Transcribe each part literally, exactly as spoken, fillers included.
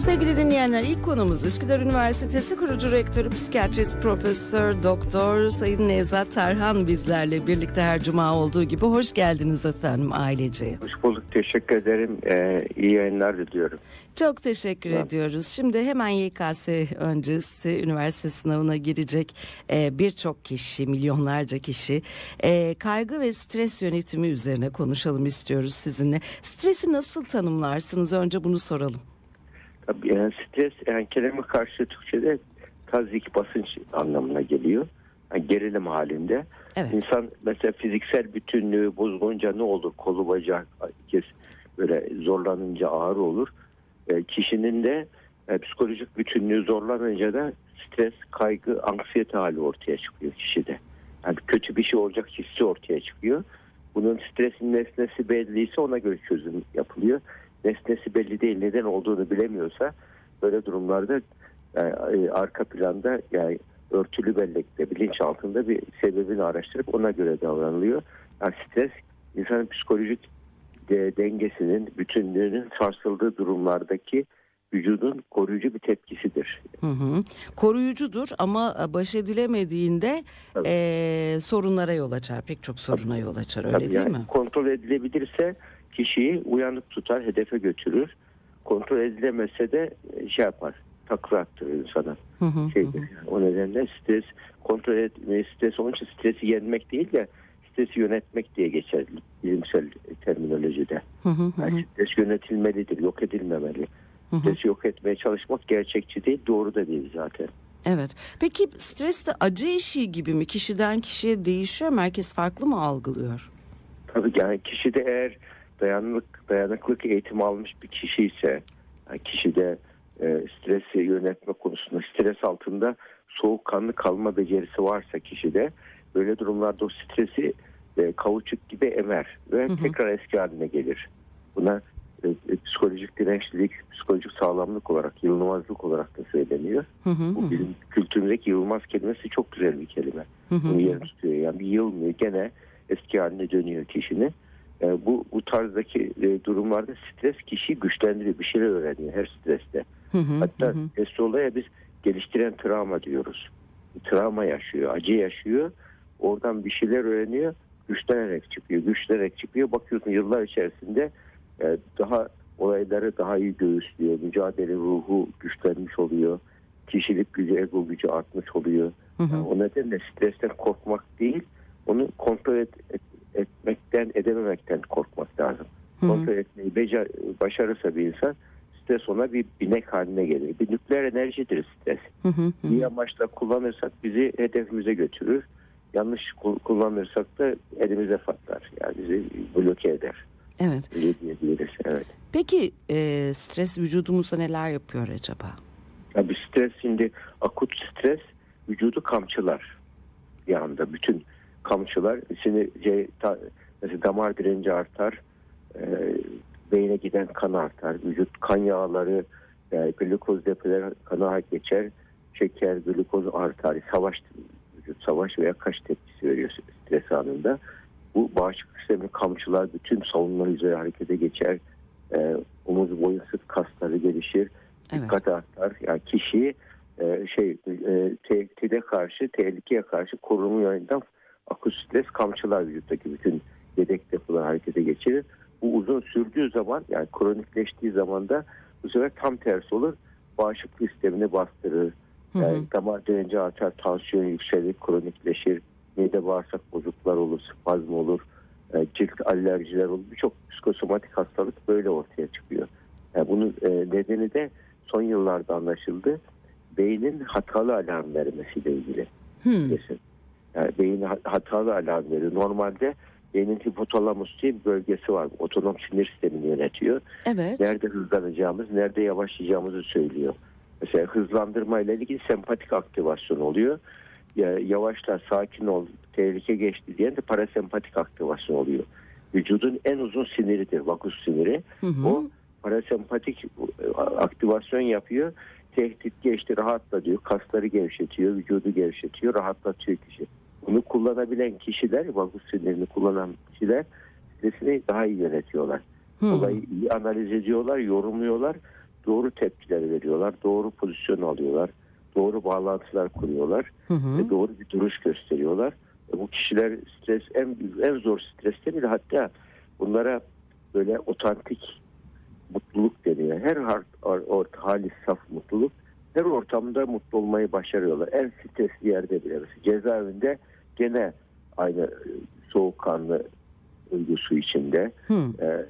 Sevgili dinleyenler, ilk konumuz Üsküdar Üniversitesi kurucu rektörü, psikiyatrist profesör doktor Sayın Nevzat Tarhan bizlerle birlikte her cuma olduğu gibi. Hoş geldiniz efendim ailece. Hoş bulduk, teşekkür ederim. Ee, iyi yayınlar diliyorum. Çok teşekkür Evet. ediyoruz. Şimdi hemen Y K S öncesi üniversite sınavına girecek e, birçok kişi, milyonlarca kişi e, kaygı ve stres yönetimi üzerine konuşalım istiyoruz sizinle. Stresi nasıl tanımlarsınız? Önce bunu soralım. Tabii yani stres, yani kelime karşı Türkçe'de tazik, basınç anlamına geliyor. Yani gerilim halinde. Evet. İnsan mesela fiziksel bütünlüğü bozulunca ne olur? Kolu bacağı kes böyle zorlanınca ağrı olur. E, kişinin de e, psikolojik bütünlüğü zorlanınca da stres, kaygı, anksiyete hali ortaya çıkıyor kişide. Yani kötü bir şey olacak hissi ortaya çıkıyor. Bunun stresin nesnesi belliyse ona göre çözüm yapılıyor. Nesnesi belli değil, neden olduğunu bilemiyorsa böyle durumlarda yani arka planda, yani örtülü bellekte, bilinç altında bir sebebini araştırıp ona göre davranılıyor. Yani stres insanın psikolojik de, dengesinin, bütünlüğünün sarsıldığı durumlardaki vücudun koruyucu bir tepkisidir. Hı hı. Koruyucudur ama baş edilemediğinde e, sorunlara yol açar. Pek çok soruna yol açar, öyle Tabii değil yani mi? Kontrol edilebilirse kişiyi uyanık tutar, hedefe götürür. Kontrol edilemezse de şey yapar, takla attırır insana. Hı hı, Şeydir. hı. Yani o nedenle stres kontrol etmeyi, stres onun için stresi yenmek değil de stresi yönetmek diye geçer bilimsel terminolojide. Hı hı, hı. Yani stres yönetilmelidir, yok edilmemeli. Hı hı. Stresi yok etmeye çalışmak gerçekçi değil, doğru da değil zaten. Evet. Peki stres de acı eşiği gibi mi? Kişiden kişiye değişiyor mu? Herkes farklı mı algılıyor? Tabii yani kişide eğer dayanıklık, dayanıklık eğitimi almış bir kişi ise, yani kişide e, stresi yönetme konusunda stres altında soğukkanlı kalma becerisi varsa kişide, böyle durumlarda o stresi e, kauçuk gibi emer ve hı hı. tekrar eski haline gelir. Buna e, e, psikolojik dirençlilik, psikolojik sağlamlık olarak, yılmazlık olarak da söyleniyor. Hı hı, Bu hı. bizim kültürümüzdeki yılmaz kelimesi çok güzel bir kelime. Hı hı, Bunu hı. yer tutuyor. Yani bir yılmıyor, gene eski haline dönüyor kişinin. E, bu bu tarzdaki e, durumlarda stres kişiyi güçlendiriyor, bir şeyler öğreniyor her streste. Hı hı, Hatta hı hı. stresli olaya biz geliştiren travma diyoruz. Travma yaşıyor, acı yaşıyor. Oradan bir şeyler öğreniyor, güçlenerek çıkıyor, güçlenerek çıkıyor. Bakıyorsun yıllar içerisinde e, daha olayları daha iyi göğüslüyor. Mücadele ruhu güçlenmiş oluyor. Kişilik gücü, ego gücü artmış oluyor. Hı hı. Yani o nedenle stresten korkmak değil, onu kontrol et, et, etmekten, edememekten korkmak lazım. Hı hı. Kontrol etmeyi becer, başarırsa bir insan, stres ona bir binek haline gelir. Bir nükleer enerjidir stres. Hı hı, hı. İyi amaçla kullanırsak bizi hedefimize götürür. Yanlış kullanırsak da elimize patlar. Yani bizi bloke eder. Evet. Öyle diyebiliriz. Evet. Peki e, stres vücudumuza neler yapıyor acaba? Tabii stres, şimdi akut stres vücudu kamçılar bir anda. Bütün kamçılar. Şimdi şey, ta, mesela damar direnci artar. E, beyne giden kan artar. Vücut kan yağları, yani glikoz depoları kana geçer. Şeker, glikoz artar. Savaş, vücut savaş veya kaç tepkisi veriyor stres anında. Bu bağışıklık sistemi kamçılar, bütün savunma hücreleri harekete geçer. E, omuz boyun sırt kasları gelişir. Evet. Dikkat artar. Yani kişiyi e, şey e, tehdide karşı, tehlikeye karşı korunma yönünden akut stres kamçılar vücuttaki bütün yedek depoları harekete geçirir. Bu uzun sürdüğü zaman, yani kronikleştiği zaman da bu sefer tam tersi olur. Bağışıklık sistemini bastırır. Yani damar direnci artar, tansiyon yükselir, kronikleşir. Mide bağırsak bozukluklar olur, spazm olur, e, cilt alerjiler olur. Birçok psikosomatik hastalık böyle ortaya çıkıyor. Yani bunun e, nedeni de son yıllarda anlaşıldı. Beynin hatalı alarm vermesiyle ilgili. Hmm. Yani beyin hatalı alarm veriyor. Normalde beynin hipotalamus diye bir bölgesi var. Otonom sinir sistemini yönetiyor. Evet. Nerede hızlanacağımız, nerede yavaşlayacağımızı söylüyor. Mesela hızlandırma ile ilgili sempatik aktivasyon oluyor. Ya, yavaşla, sakin ol, tehlike geçti diyen de parasempatik aktivasyon oluyor. Vücudun en uzun siniridir, vagus siniri. Hı hı. O parasempatik aktivasyon yapıyor. Tehdit geçti, rahatla diyor. Kasları gevşetiyor, vücudu gevşetiyor, rahatlatıyor kişi. Bunu kullanabilen kişiler, vagus sinirini kullanan kişiler stresini daha iyi yönetiyorlar. Hmm. Olayı iyi analiz ediyorlar, yorumluyorlar. doğru tepkiler veriyorlar, doğru pozisyon alıyorlar, doğru bağlantılar kuruyorlar hı hı. ve doğru bir duruş gösteriyorlar. E, bu kişiler stres en en zor streste bile hatta bunlara böyle otantik mutluluk deniyor. Her hali saf mutluluk, her ortamda mutlu olmayı başarıyorlar. En stresli yerde bile. Mesela cezaevinde gene aynı soğukkanlı duygusu içinde. Hmm. Ee,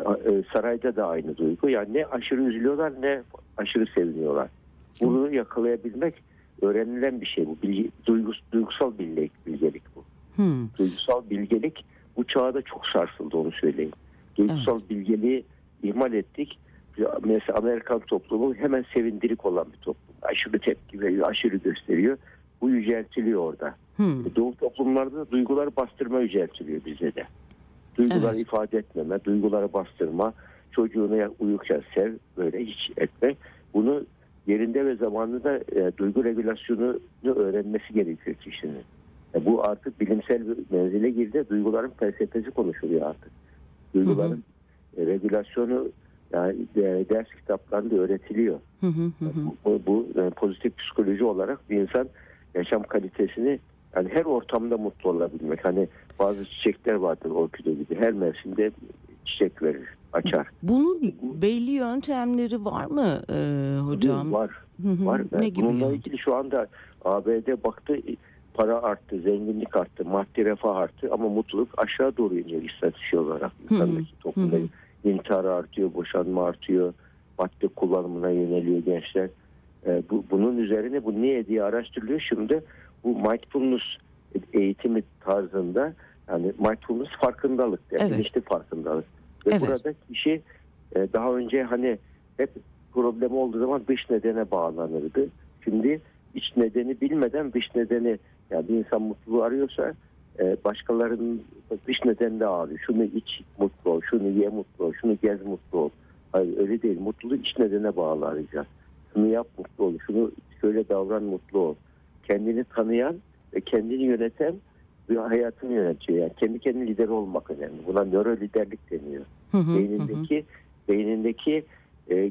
sarayda da aynı duygu. Yani ne aşırı üzülüyorlar ne aşırı seviniyorlar. Bunu yakalayabilmek öğrenilen bir şey bu. Bilgi, duygus, duygusal bilgelik, bilgelik bu. Hmm. Duygusal bilgelik bu çağda çok sarsıldı, onu söyleyeyim. Duygusal evet. bilgeliği ihmal ettik. Mesela Amerikan toplumu hemen sevindirik olan bir toplum. Aşırı tepki veriyor, aşırı gösteriyor. Bu yüceltiliyor orada. Hmm. Doğu toplumlarda da duyguları bastırma yüceltiliyor bize de. Duyguları evet. ifade etmeme, duyguları bastırma, çocuğunu uyurken sev, böyle hiç etme. Bunu yerinde ve zamanında e, duygu regülasyonunu öğrenmesi gerekiyor kişinin. E, bu artık bilimsel bir menzile girdi. Duyguların felsefesi konuşuluyor artık. Duyguların hı hı. E, regülasyonu yani e, ders kitaplarında öğretiliyor. Hı hı hı. Bu, bu e, pozitif psikoloji olarak bir insan yaşam kalitesini yani her ortamda mutlu olabilmek. Hani bazı çiçekler vardır orkide gibi. Her mevsimde çiçek verir, açar. Bunun belli yöntemleri var mı e, hocam? Var. Hı hı. Var. Ne gibi bununla yani? ilgili şu anda A B D baktı, para arttı, zenginlik arttı, maddi refah arttı ama mutluluk aşağı doğru iniyor istatistik olarak. İnsandaki toplumda intihar artıyor, boşanma artıyor, madde kullanımına yöneliyor gençler. E, bu, bunun üzerine bu niye diye araştırılıyor. Şimdi bu mindfulness eğitimi tarzında, yani mindfulness farkındalık, yani evet. bilinçli farkındalık. Ve evet. burada kişi e, daha önce hani hep problem olduğu zaman dış nedene bağlanırdı. Şimdi iç nedeni bilmeden dış nedeni, yani bir insan mutluluğu arıyorsa e, başkalarının dış nedeninde ağrıyor. Şunu iç mutlu ol, şunu ye mutlu ol, şunu gez mutlu ol. Hayır öyle değil. Mutluluğu iç nedene bağlı arayacağız. Şunu yap mutlu ol, şunu şöyle davran mutlu ol. Kendini tanıyan ve kendini yöneten bir hayatını yönetiyor. Yani kendi kendine lider olmak önemli. Buna nöro liderlik deniyor. Hı hı, beynindeki hı. beynindeki e,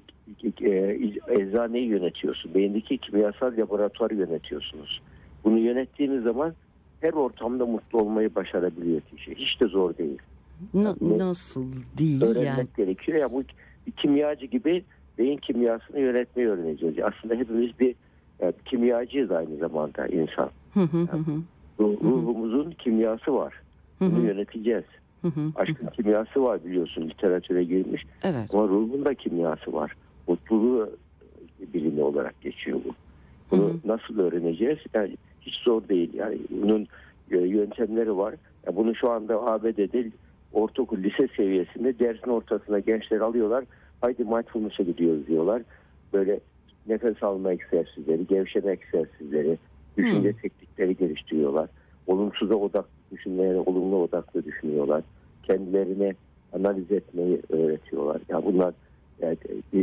e, eczaneyi yönetiyorsun. Beyindeki kimyasal laboratuvarı yönetiyorsunuz. Bunu yönettiğiniz zaman her ortamda mutlu olmayı başarabiliyor kişi. Hiç de zor değil. Na, yani nasıl değil öğrenmek yani? gerekiyor. Yani bu bir kimyacı gibi beyin kimyasını yönetmeyi öğreneceğiz. Aslında hepimiz bir yani kimyacıyız aynı zamanda insan. Hı hı yani, hı. Ruhumuzun kimyası var. Bunu hı hı. yöneteceğiz. Hı hı. Aşkın kimyası var biliyorsun, literatüre girmiş. Evet. Ama ruhun da kimyası var. Mutluluğu bilimi olarak geçiyor bu. Bunu hı hı. nasıl öğreneceğiz? Yani hiç zor değil. Yani bunun yöntemleri var. Yani bunu şu anda A B D'de ortaokul, lise seviyesinde dersin ortasına gençler alıyorlar. Haydi mindfulness'a gidiyoruz diyorlar. Böyle nefes alma egzersizleri, gevşeme egzersizleri, düşünce hmm. teknikleri geliştiriyorlar. Olumsuza odaklı düşünmeye, olumlu odaklı düşünüyorlar. Kendilerine analiz etmeyi öğretiyorlar. Yani bunlar yani,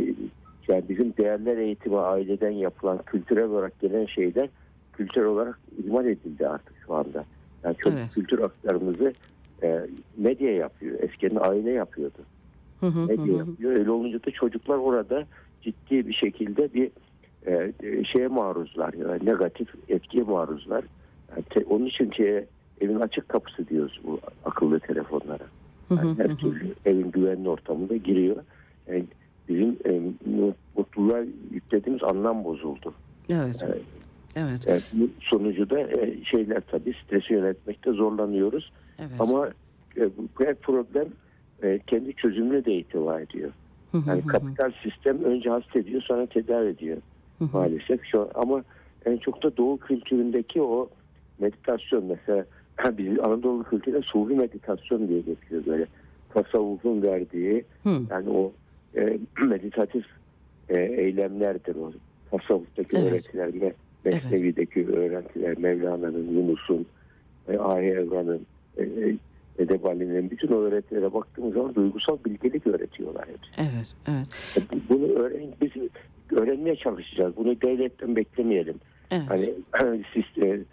yani bizim değerler eğitimi aileden yapılan kültürel olarak gelen şeyler kültürel olarak ihmal edildi artık şu anda. Yani çocuk evet. kültür aktarımızı e, medya yapıyor. Eskiden aile yapıyordu. Hı hı, medya hı. yapıyor. Öyle olunca da çocuklar orada ciddi bir şekilde bir e, şeye maruzlar. Yani negatif etkiye maruzlar. Yani te, onun için şeye, evin açık kapısı diyoruz bu akıllı telefonlara. Yani hı hı, her hı. türlü evin güvenli ortamında giriyor. Yani bizim e, mutluluğa yüklediğimiz anlam bozuldu. Evet. Yani, evet. Yani bu sonucu da e, şeyler tabii stresi yönetmekte zorlanıyoruz. Evet. Ama e, bu her problem e, kendi çözümüne de itibar ediyor. Hı hı, yani hı. kapital sistem önce hasta ediyor sonra tedavi ediyor. Hı hı. Maalesef şu an, ama en çok da Doğu kültüründeki o meditasyon mesela bizim Anadolu kültüründe sufi meditasyon diye geçiyor böyle. Tasavvufun verdiği hı. yani o e, meditatif e, eylemlerdir o. Tasavvuftaki evet. öğretiler, Mesnevi'deki evet. öğretiler, Mevlana'nın, Yunus'un, e, Ahi Evran'ın, e, Edebali'nin bütün öğretilere baktığımız zaman duygusal bilgelik öğretiyorlar hepsi. Evet, evet. E, bunu öğren, biz öğrenmeye çalışacağız. Bunu devletten beklemeyelim. Evet. Hani siz, e,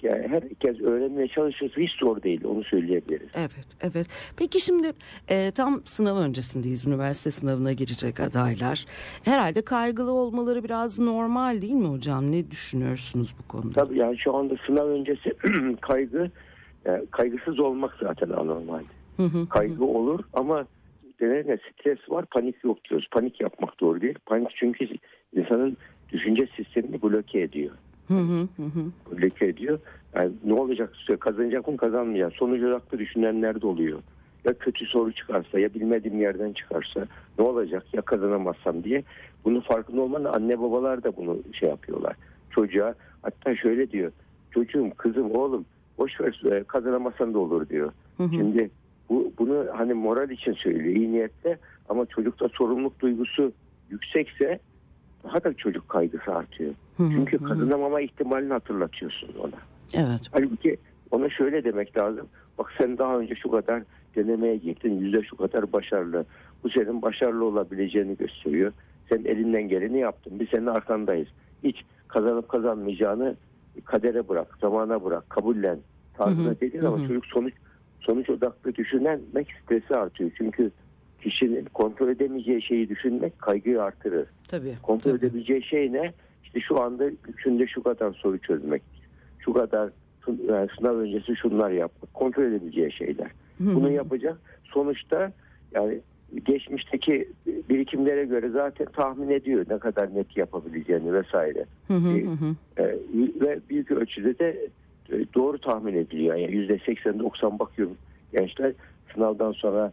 yani herkes öğrenmeye çalışırsa hiç zor değil, onu söyleyebiliriz. Evet, evet. Peki şimdi e, tam sınav öncesindeyiz. Üniversite sınavına girecek adaylar. Herhalde kaygılı olmaları biraz normal değil mi hocam? Ne düşünüyorsunuz bu konuda? Tabii yani şu anda sınav öncesi kaygı, yani kaygısız olmak zaten anormal. Hı hı, Kaygı hı. olur ama genelde stres var, panik yok diyoruz. Panik yapmak doğru değil. Panik çünkü insanın düşünce sistemini bloke ediyor. Hı hı, hı hı. Bloke ediyor. Yani ne olacak, kazanacak mı kazanmayacak. Sonuç odaklı düşünenler de oluyor. Ya kötü soru çıkarsa, ya bilmediğim yerden çıkarsa ne olacak, ya kazanamazsam diye. Bunun farkında olmanın anne babalar da bunu şey yapıyorlar. Çocuğa hatta şöyle diyor. Çocuğum, kızım, oğlum boş ver, kazanamazsan da olur diyor. Hı hı. Şimdi bu bunu hani moral için söylüyor, iyi niyetle, ama çocukta sorumluluk duygusu yüksekse daha da çocuk kaygısı artıyor. Hı hı, Çünkü hı. kazanamama ihtimalini hatırlatıyorsun ona. Evet. Halbuki ona şöyle demek lazım. Bak, sen daha önce şu kadar denemeye gittin, yüzde şu kadar başarılı. Bu senin başarılı olabileceğini gösteriyor. Sen elinden geleni yaptın. Biz senin arkandayız. Hiç kazanıp kazanmayacağını kadere bırak, zamana bırak, kabullen tarzına dediğin ama çocuk sonuç sonuç odaklı düşünmek stresi artıyor. Çünkü kişinin kontrol edemeyeceği şeyi düşünmek kaygıyı artırır. Tabii. Kontrol tabii. edebileceği şey ne? İşte şu anda günde şu kadar soru çözmek, şu kadar yani sınav öncesi şunlar yapmak, kontrol edebileceği şeyler. Hı hı. Bunu yapacak. Sonuçta yani geçmişteki birikimlere göre zaten tahmin ediyor ne kadar net yapabileceğini vesaire. Hı hı, hı hı. Ee, ve büyük ölçüde de doğru tahmin ediliyor. Yani yüzde seksen doksan bakıyorum gençler sınavdan sonra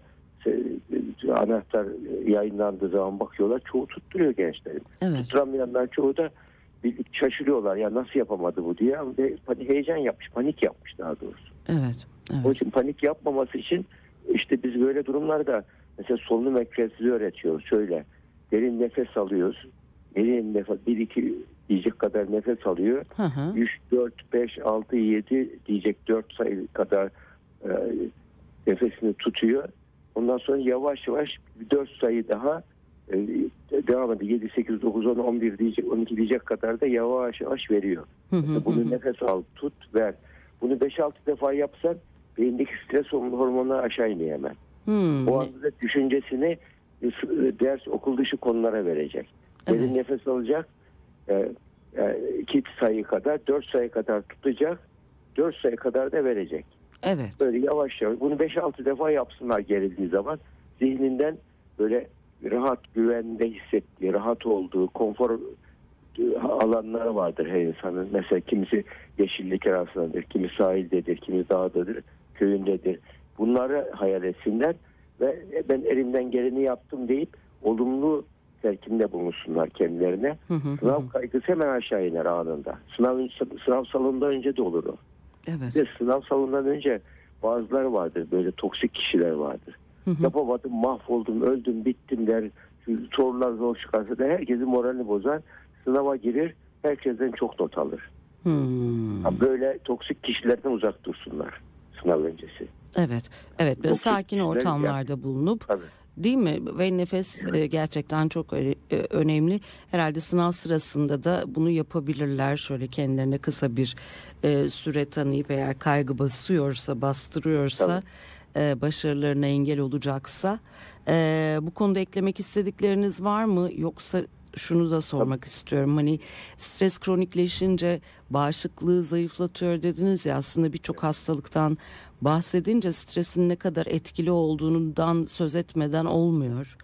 anahtar yayınlandığı zaman bakıyorlar. Çoğu tutturuyor gençlerin. Evet. Tutturamayanlar çoğu da bir şaşırıyorlar. Ya nasıl yapamadı bu diye. Ve panik, heyecan yapmış. Panik yapmış daha doğrusu. Evet. Evet. Onun için panik yapmaması için işte biz böyle durumlarda mesela solunum egzersizi öğretiyoruz. Şöyle derin nefes alıyoruz. Derin nefes, bir iki diyecek kadar nefes alıyor. Hı hı. üç, dört, beş, altı, yedi diyecek dört sayı kadar e, nefesini tutuyor. Ondan sonra yavaş yavaş dört sayı daha e, devam ediyor. yedi, sekiz, dokuz, on, on bir diyecek, on iki diyecek kadar da yavaş yavaş veriyor. Hı hı, Bunu hı hı. nefes al, tut, ver. Bunu beş altı defa yapsan beyindeki stres hormonları aşağı iniyor hemen. Hmm. O anda da düşüncesini ders, okul dışı konulara verecek. Evet. Derin nefes alacak. E, e, iki sayı kadar, dört sayı kadar tutacak. Dört sayı kadar da verecek. Evet. Böyle yavaş yavaş. Bunu beş altı defa yapsınlar gerildiği zaman. Zihninden böyle rahat, güvende hissettiği, rahat olduğu, konfor alanları vardır her insanın. Mesela kimisi yeşillik arasındadır, kimi sahildedir, kimi dağdadır, köyündedir. Bunları hayal etsinler ve ben elimden geleni yaptım deyip olumlu telkinde bulunsunlar kendilerine. Hı hı, hı. Sınav kaygısı hemen aşağı iner anında. Sınav, sınav salonundan önce de olur o. Evet. Ve sınav salonundan önce bazıları vardır, böyle toksik kişiler vardır. Hı hı. Yapamadım, mahvoldum, öldüm, bittim der. Sorular zor çıkarsa da herkesin moralini bozar. Sınava girir, herkesten çok not alır. Hmm. Böyle toksik kişilerden uzak dursunlar sınav öncesi. Evet. Evet. Böyle Toksik sakin kişiler ortamlarda yani. bulunup Tabii. değil mi? Ve nefes e, gerçekten çok ö- e, önemli. Herhalde sınav sırasında da bunu yapabilirler. Şöyle kendilerine kısa bir e, süre tanıyıp eğer kaygı basıyorsa, bastırıyorsa, e, başarılarına engel olacaksa. E, bu konuda eklemek istedikleriniz var mı? Yoksa şunu da sormak Tabii. istiyorum. Hani stres kronikleşince bağışıklığı zayıflatıyor dediniz ya, aslında birçok hastalıktan bahsedince stresin ne kadar etkili olduğundan söz etmeden olmuyor.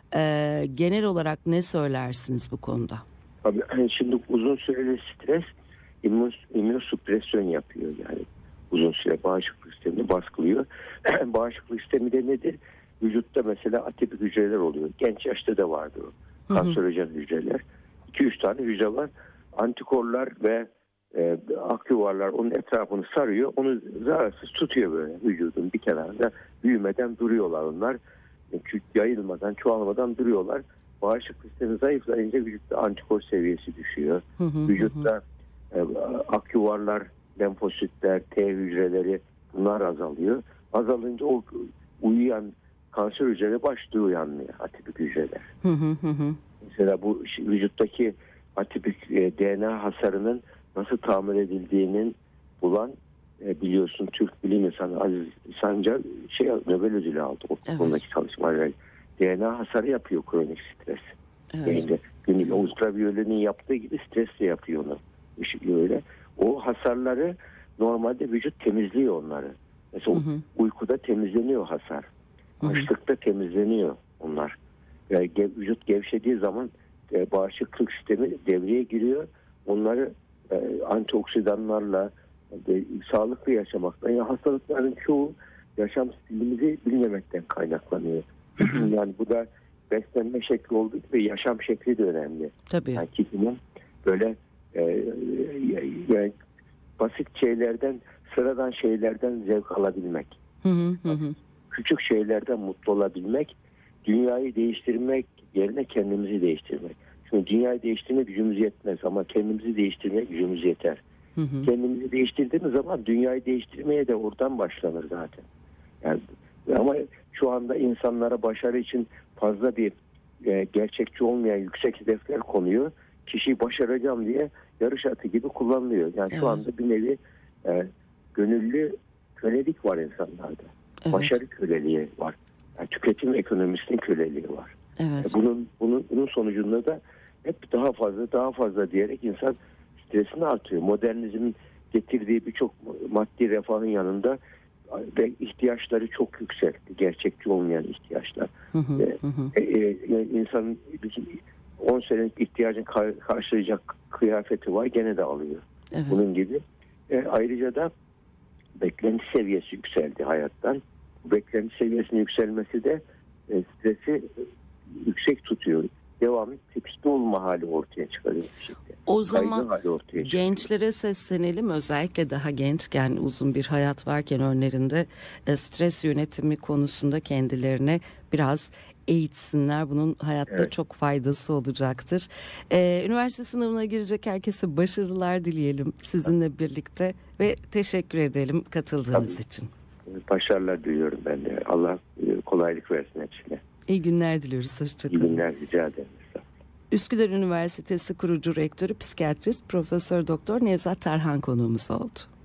Ee, genel olarak ne söylersiniz bu konuda? Tabii, şimdi uzun süreli stres immün, immünsüpresyon yapıyor yani. Uzun süre bağışıklık sistemini baskılıyor. Bağışıklık sistemi de nedir? Vücutta mesela atipik hücreler oluyor. Genç yaşta da vardır o. Kanserojen hücreler. iki üç tane hücre var. Antikorlar ve e, akyuvarlar onun etrafını sarıyor. Onu zararsız tutuyor böyle vücudun bir kenarında. Büyümeden duruyorlar onlar. Yayılmadan, çoğalmadan duruyorlar. Bağışıklık sistemi zayıflayınca vücutta antikor seviyesi düşüyor. Hı hı, Vücutta e, akyuvarlar, lenfositler, T hücreleri bunlar azalıyor. Azalınca o uyuyan kanser hücreleri başlıyor uyanmaya, atipik hücreler. Hı hı hı. Mesela bu vücuttaki atipik e, D N A hasarının nasıl tamir edildiğinin bulan e, biliyorsun Türk bilim insanı Aziz Sancar şey Nobel ödülü aldı o Evet. konudaki çalışmalarla. D N A hasarı yapıyor kronik stres. Evet. Yani günlük ultraviyolenin yaptığı gibi stres de yapıyor onu. Öyle. O hasarları normalde vücut temizliyor onları. Mesela hı hı. uykuda temizleniyor hasar. Hı hı. Açlıkta temizleniyor onlar. Yani gev, vücut gevşediği zaman e, bağışıklık sistemi devreye giriyor. Onları e, antioksidanlarla e, sağlıklı yaşamaktan, yani hastalıkların çoğu yaşam stilimizi bilmemekten kaynaklanıyor. Hı hı. Yani bu da beslenme şekli olduğu gibi yaşam şekli de önemli. Tabii. Yani kişinin böyle e, yani basit şeylerden, sıradan şeylerden zevk alabilmek. Hı hı hı. Küçük şeylerden mutlu olabilmek, dünyayı değiştirmek yerine kendimizi değiştirmek. Çünkü dünyayı değiştirme gücümüz yetmez ama kendimizi değiştirme gücümüz yeter. Hı hı. Kendimizi değiştirdiğimiz zaman dünyayı değiştirmeye de oradan başlanır zaten. Yani ama şu anda insanlara başarı için fazla bir e, gerçekçi olmayan yüksek hedefler konuyor. Kişiyi başaracağım diye yarış atı gibi kullanılıyor. Yani evet. Şu anda bir nevi e, gönüllü kölelik var insanlarda. Evet. Başarı köleliği var. Yani tüketim ekonomisinin köleliği var. Evet. Bunun bunun bunun sonucunda da hep daha fazla daha fazla diyerek insan stresini artıyor. Modernizmin getirdiği birçok maddi refahın yanında ve ihtiyaçları çok yükseltti. Gerçekçi olmayan ihtiyaçlar. Hı hı, hı. E, e, insanın on senelik ihtiyacını karşılayacak kıyafeti var, gene de alıyor. Evet. Bunun gibi. E, ayrıca da beklenti seviyesi yükseldi hayattan. Beklenti seviyesinin yükselmesi de e, stresi yüksek tutuyor. Devamlı tepkide olma hali ortaya çıkarıyor bir şekilde. O zaman gençlere seslenelim, özellikle daha gençken, uzun bir hayat varken önlerinde stres yönetimi konusunda kendilerine biraz eğitsinler. Bunun hayatta evet. çok faydası olacaktır. Ee, üniversite sınavına girecek herkese başarılar dileyelim sizinle birlikte ve teşekkür edelim katıldığınız Tabii. için. Başarılar diliyorum ben de. Allah kolaylık versin hepsine. İyi günler diliyoruz. Hoşçakalın. İyi günler, rica ederim. Üsküdar Üniversitesi kurucu rektörü, psikiyatrist Profesör Doktor Nevzat Tarhan konuğumuz oldu.